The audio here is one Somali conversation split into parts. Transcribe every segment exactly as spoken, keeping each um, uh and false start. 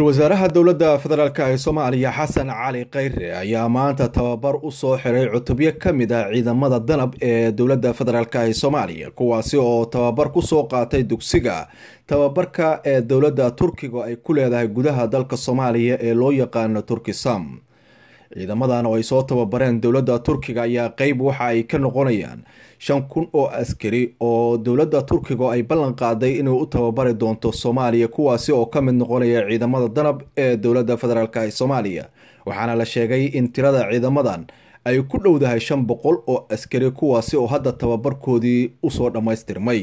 wasaaraha dowladda federaalka ee Soomaaliya Xasan Cali Khayre ayaa maanta tababar u soo xiray cutubyo ka mid ah ciidamada danab ee dowladda federaalka ee Soomaaliya kuwaasi oo tababar ku soo qaatay dugsiga tababarka ee dowladda Turkiga ay ku leedahay gudaha dalka Soomaaliya ee loo yaqaan Turkisam. ciidamadan oo ay soo tababareen dowladda Turkiga ayaa qayb waxa ay ka noqonayaan shan kun oo askari oo dowladda Turkiga ay ballan qaaday inay u tababari doonto Soomaaliya kuwaasi oo ka mid noqonaya ciidamada danab ee dowladda federaalka ee Soomaaliya. waxaana la sheegay in tirada ciidamadan ay ku dhowdahay shan boqol oo askari kuwaasi oo hadda tababarkoodii u soo dhameystirmay.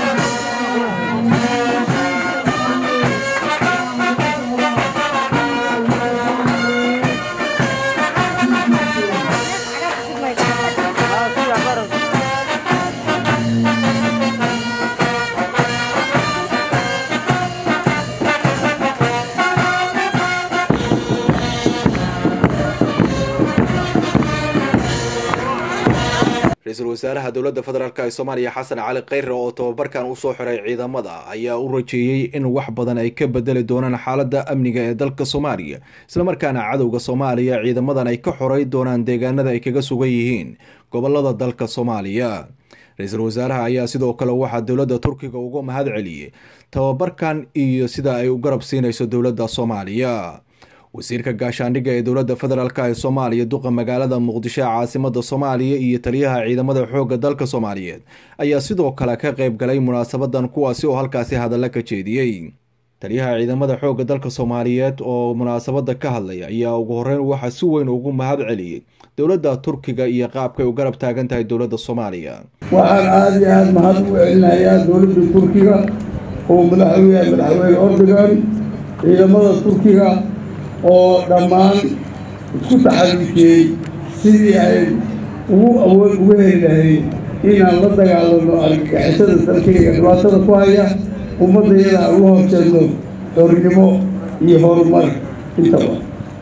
رئيس الوزراء دولة فدرالك الصومالية حسن علي خيره oo tababarkan u soo xiray ciidamada ayaa u rajeeyay in wax badan ay ka bedeli doonaan xaaladda amniga ee dalka Soomaaliya isla markaana cadawga Soomaaliya ciidamadan ay ka xoray doonaan deegaanada ay kaga sugan yihiin gobolada dalka Soomaaliya. Ra'iisul Wasaaraha ayaa sidoo kale waxa dowladda Turkiga ugu mahad celiyay tababarkan iyo sida ay u garab siinayso dowladda Soomaaliya. wasiirka gaashaandhigga ee dowladda federaalka ee Soomaaliya duqa magaalada Muqdisho caasimada Soomaaliya iyo taliyaha ciidamada xoogga dalka Soomaaliyeed ayaa sidoo kale ka qayb galay munaasabadan kuwaasi oo halkaasi hadal ka jeediyay. taliyaha ciidamada xoogga dalka Soomaaliyeed oo munaasabada ka hadlay ayaa ugu horeyn waxa si weyn ugu mahad celiyay dowladda Turkiga iyo qaabka ay u garab taagan tahay dowladda Soomaaliya. waxaan aad iyo aad mahad u celinayaa dowladda Turkiga oo madaxweynaha madaxweyne Erdogan ciidamada Turkiga oo dhammaan isku taxalluujiyay sidii ay ugu awood ugu heli lahayd inaan la dagaalano argagixisada dalkayga dhibaatada ku haya ummadayada ugu horseedno xornimo iyo horumar intaba.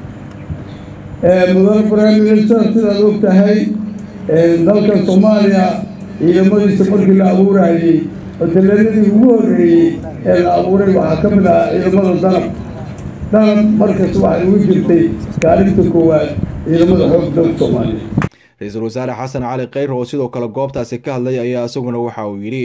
mudane prime minister sidaad og tahay dalka Soomaaliya ciidamadiisa markii la abuurayay hoteeladii ugu horreeyey ee la abuuray waxaa ka mid ah ciidamada danab danab markaas waxay ugu jirtay kaalinta koowaad ciidamada xoogga dalka Soomaaliya. Ra'iisul Wasaare Xasan Cali Khayre oo sidoo kale goobtaasi ka hadlay ayaa isaguna waxa uu yiri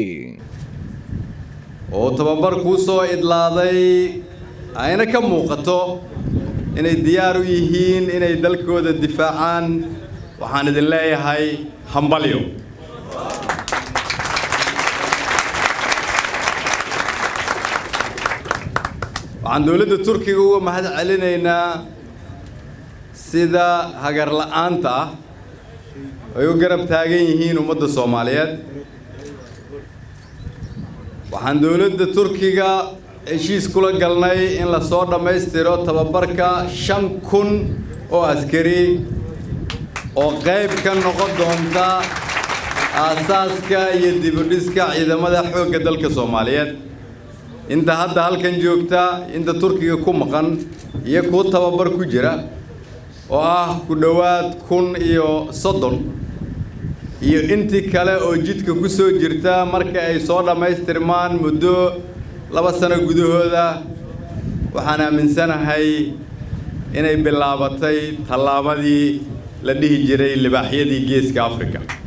oo tababar ku soo idlaaday ayna ka muuqato inay diyaar u yihiin inay dalkooda difaacaan. waxaan idin leeyahay hambalyo. waxaan dowladda Turkiga uga mahad celinaynaa sida hagar la'aanta ah ay u garab taagan yihiin ummadda Soomaaliyeed. waxaan dowladda Turkiga heshiis kula galnay in la soo dhameystiro tababarka shan kun oo askari oo qayb ka noqon doonta aasaaska iyo dib u dhiska ciidamada xoogga dalka Soomaaliyeed. inta hadda halkan joogta inta Turkiga ku maqan iyo ku tababar ku jira oo ah ku dhawaad kun iyo soddon iyo intii kale oo jidka ku soo jirta marka ay soo dhameystirmaan muddo laba sano gudahooda. waxaan aaminsanahay inay bilaabatay tallaabadii la dhihi jiray libaaxyadii geeska Afrika.